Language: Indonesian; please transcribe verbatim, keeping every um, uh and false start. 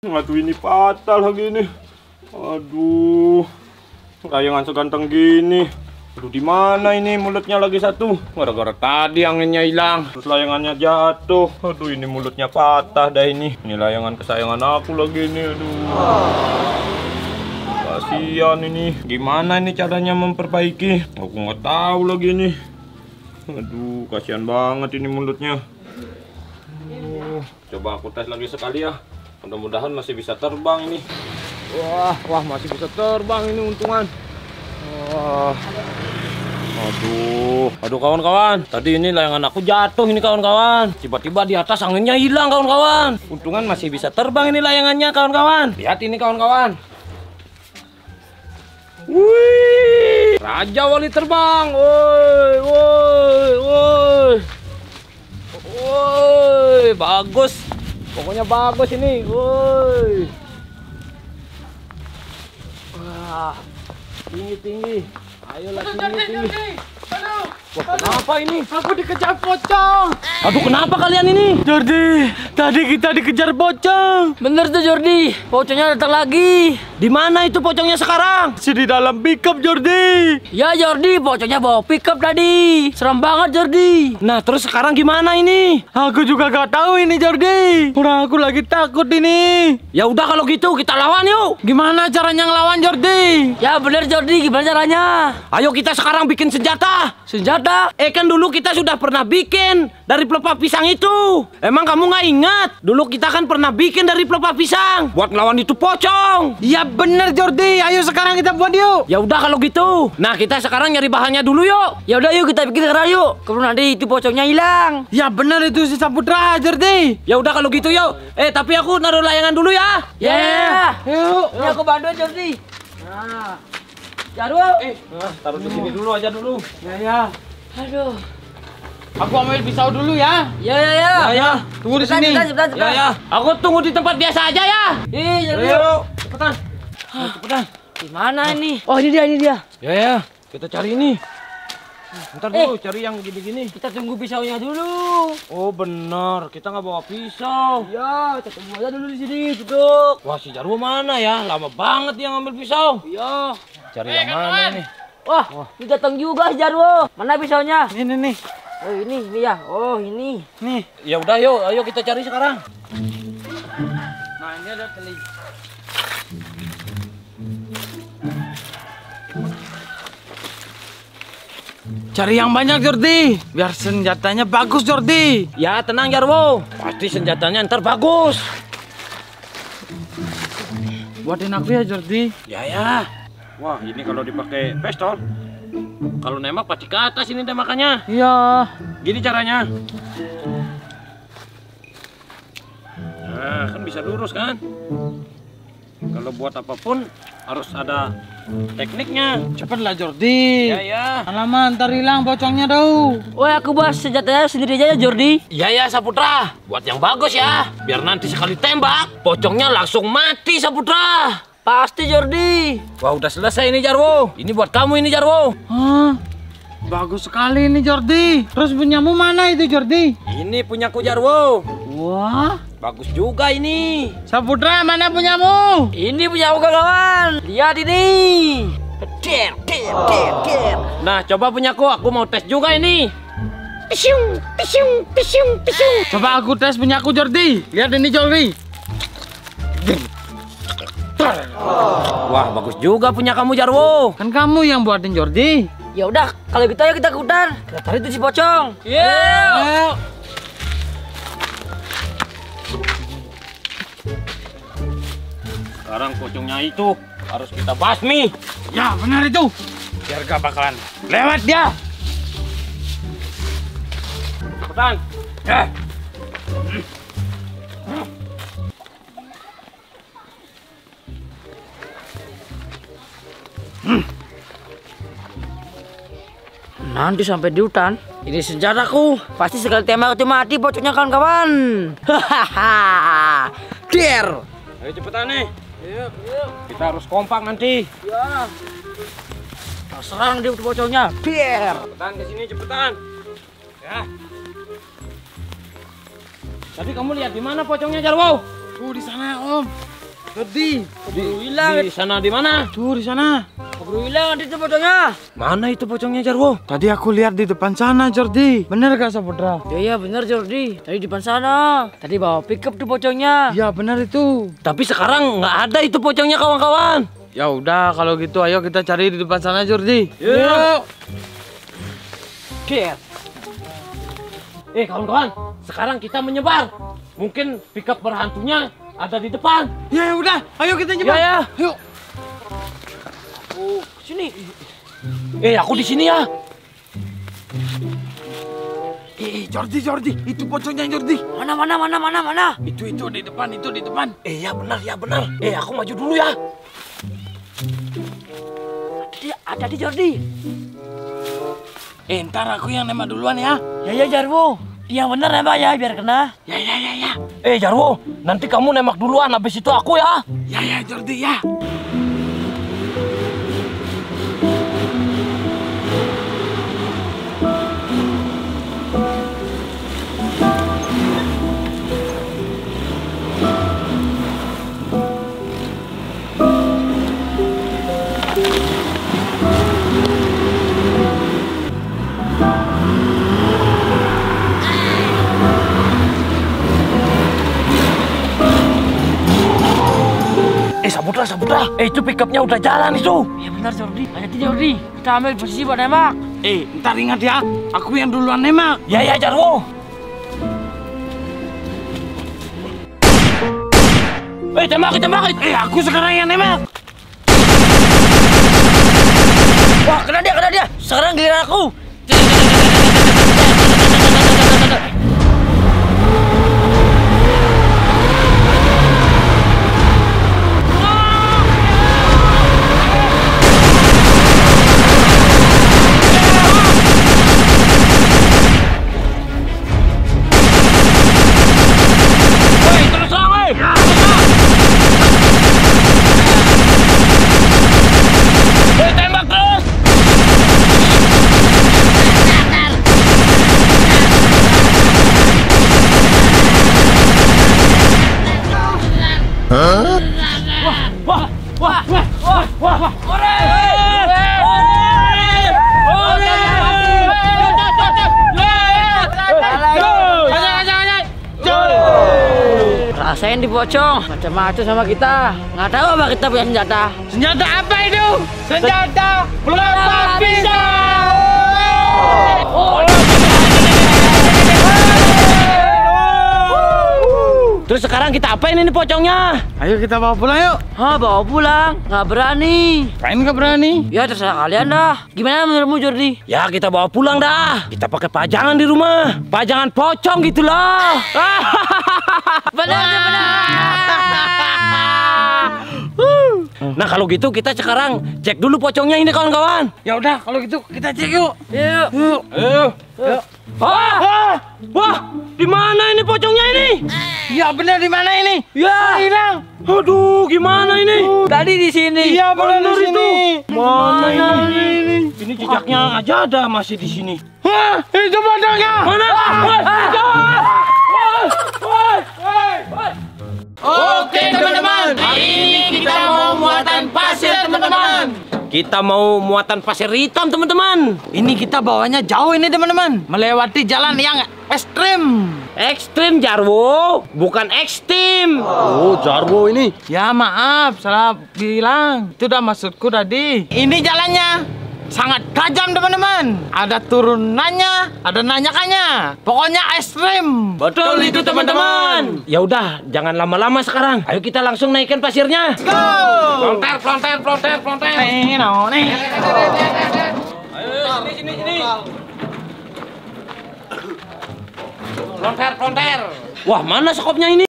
Aduh, ini patah lagi nih. Aduh, layangan seganteng gini. Aduh, di mana ini mulutnya lagi satu? Gara-gara tadi anginnya hilang, terus layangannya jatuh. Aduh, ini mulutnya patah dah ini. Ini layangan kesayangan aku lagi nih. Aduh, kasihan ini. Gimana ini caranya memperbaiki? Aku nggak tahu lagi nih. Aduh, kasihan banget ini mulutnya. Aduh, coba aku tes lagi sekali ya. Mudah-mudahan masih bisa terbang ini. Wah, wah masih bisa terbang ini untungan. Wah. Aduh, aduh kawan-kawan. Tadi ini layangan aku jatuh ini kawan-kawan. Tiba-tiba di atas anginnya hilang kawan-kawan. Untungan masih bisa terbang ini layangannya kawan-kawan. Lihat ini kawan-kawan. Wih, Raja Wali terbang. Woi, woi, woi. Woi, bagus. Pokoknya bagus ini, woi. Wah, tinggi-tinggi. Ayolah tinggi-tinggi. Aduh, wah, kenapa ini? Aku dikejar pocong. Aduh, kenapa kalian ini? Jordi, tadi kita dikejar pocong. Bener tuh Jordi, pocongnya datang lagi. Di mana itu pocongnya sekarang? Si di dalam pickup Jordi. Ya Jordi, pocongnya bawa pickup tadi. Serem banget Jordi. Nah, terus sekarang gimana ini? Aku juga gak tahu ini Jordi. Kurang aku lagi takut ini. Ya udah kalau gitu kita lawan yuk. Gimana caranya ngelawan Jordi? Ya bener Jordi, gimana caranya? Ayo kita sekarang bikin senjata. Senjata? Eh kan dulu kita sudah pernah bikin dari pelepah pisang itu. Emang kamu nggak ingat? Dulu kita kan pernah bikin dari pelepah pisang buat ngelawan itu pocong. Ya bener Jordi, ayo sekarang kita buat yuk. Ya udah kalau gitu. Nah kita sekarang nyari bahannya dulu yuk. Ya udah yuk kita bikin sekarang yuk. Keburu nanti itu pocongnya hilang. Ya bener itu si Saputra Jordi. Ya udah kalau gitu yuk. Eh tapi aku naruh layangan dulu ya. Ya. Yeah. Yuk. Ini aku bantuin Jordi. Nah. Jarwo. Eh, nah, taruh di sini dulu aja dulu. Ya ya. Aduh. Aku ambil pisau dulu ya. Ya ya ya. Ya ya. Tunggu di sini. Cepetan, cepetan, cepetan. Ya ya. Aku tunggu di tempat biasa aja ya. Ih, Jarwo. Ayo, cepetan. Ayo, cepetan. Gimana ini? Oh ini dia, ini dia. Ya ya. Kita cari ini. Ntar dulu cari yang gini-gini. Kita tunggu pisaunya dulu. Oh benar, kita nggak bawa pisau. Ya, kita tunggu aja dulu di sini, duduk. Wah si Jarwo mana ya? Lama banget dia ngambil pisau. Iya. Cari yang mana nih? Wah, Wah, ini datang juga si Jarwo. Mana pisaunya? Ini nih, nih. Oh ini, ini ya. Oh ini. Nih. Ya udah yuk, ayo kita cari sekarang. Nah ini ada teli. Cari yang banyak Jordi, biar senjatanya bagus Jordi. Ya tenang Jarwo, pasti senjatanya ntar bagus. Buatin aku ya Jordi. Ya ya. Wah ini kalau dipakai pistol, kalau nembak pasti ke atas ini tembakannya. Iya. Gini caranya. Nah kan bisa lurus kan. Kalau buat apapun harus ada tekniknya. Cepatlah Jordi. Ya ya. Alamak, ntar hilang pocongnya tau. Woi, aku bahas senjatanya sendiri aja ya Jordi. Ya ya Saputra, buat yang bagus ya. Biar nanti sekali tembak, pocongnya langsung mati Saputra. Pasti Jordi. Wah udah selesai ini Jarwo. Ini buat kamu ini Jarwo. Hah? Bagus sekali ini Jordi. Terus punyamu mana itu Jordi? Ini punyaku Jarwo. Wah, Bagus juga ini. Saputra mana punyamu? Ini punya aku kawan. Lihat ini. Der, der, der, der. Nah coba punyaku, aku mau tes juga ini. Pisiung, pisiung, pisiung, pisiung. Coba aku tes punyaku Jordi. Lihat ini Jordi. Wah bagus juga punya kamu Jarwo. Kan kamu yang buatin Jordi. Ya udah, kalau gitu ayo kita ke hutan. Kita cari tuh si pocong. Yeah. Sekarang pocongnya itu harus kita basmi. Ya benar itu. Biar gak bakalan lewat dia. Cepetan. Ya. Nanti sampai di hutan, ini senjataku. Pasti sekali tembak itu mati pocongnya kawan-kawan. Hahaha. Der. Ayo cepetan nih. Yuk, yuk. Kita harus kompak nanti. Ya. Kita serang dia pocongnya. Der. Cepetan ke sini cepetan. Ya. Tadi kamu lihat di mana pocongnya Jarwo? Tuh di sana Om. Jordi, Keburu hilang. Di sana di mana? tuh di sana. Keburu hilang itu pocongnya. Mana itu pocongnya Jarwo? Tadi aku lihat di depan sana, Jordi. Bener gak, Saputra? Ya ya benar Jordi. Tadi di depan sana. Tadi bawa pickup tuh pocongnya. Iya, bener itu. Tapi sekarang nggak ada itu pocongnya kawan-kawan. Ya udah, kalau gitu ayo kita cari di depan sana, Jordi. Yuk. Ket. Eh kawan-kawan, sekarang kita menyebar. Mungkin pickup berhantunya ada di depan. Ya udah, ayo kita Ya nyebar. ya. Yuk. Oh, sini. Eh aku di sini ya. Eh, Jordi, Jordi, itu pocongnya, Jordi. Mana mana mana mana mana. Itu itu di depan, itu di depan. Eh ya benar ya benar. Eh aku maju dulu ya. Ada di, ada di Jordi. Eh, ntar aku yang nembak duluan ya. Ya ya Jarwo. Yang benar nembak ya biar kena. Ya ya ya ya. Eh Jarwo, nanti kamu nembak duluan, habis itu aku ya. Ya ya, Jordi ya. Eh Saputra, Saputra. Eh itu pickupnya udah jalan itu. Ya benar Jordi. Hati-hati Jordi. Kita ambil posisi buat nembak. Eh, ntar ingat ya, aku yang duluan nembak. Ya ya Jarwo. Eh tembak, tembak. Eh, aku sekarang yang nembak. Wah kena dia kena dia. Sekarang giliran aku. Rasain di pocong, macam-macam sama kita. Nggak tahu apa kita punya senjata. Senjata apa itu? Senjata pelepah pisau. Terus sekarang kita apain ini pocongnya? Ayo kita bawa pulang yuk. Hah, bawa pulang? Nggak berani. Kain nggak berani? Ya terserah kalian dah. Gimana menurutmu Jordi? Ya kita bawa pulang dah. Kita pakai pajangan di rumah. Pajangan pocong gitu loh. Benar, benar. Nah kalau gitu kita sekarang cek dulu pocongnya ini kawan-kawan. Ya udah, kalau gitu kita cek yuk. Yuk. Yuk. Ayo. Yuk. Wah, wah, di mana ini pocongnya ini? Ya benar, di mana ini? Ya. Hilang. Aduh, gimana ini? Tadi di sini. Iya benar di sini. Mana ini? Ini jejaknya aja ada masih di sini. Wah, itu pocongnya. Mana? Woi, jangan! Woi, woi, woi. Oke teman-teman, hari ini kita mau muatan pasir teman-teman. Kita mau muatan pasir hitam teman-teman. Ini kita bawanya jauh ini teman-teman, melewati jalan yang ekstrim. Ekstrim Jarwo, bukan ekstrim. Oh Jarwo ini. Ya maaf, salah bilang. Itu udah maksudku tadi. Ini jalannya sangat tajam teman-teman. Ada turunannya, ada nanyakannya. Pokoknya ekstrim. Betul itu teman-teman. Ya udah, jangan lama-lama sekarang. Ayo kita langsung naikkan pasirnya. Go! Plonter, plonter, plonter, plonter. Nih, no, nih. Ayo, sini, sini, sini. Plonter, plonter. Wah, mana sekopnya ini?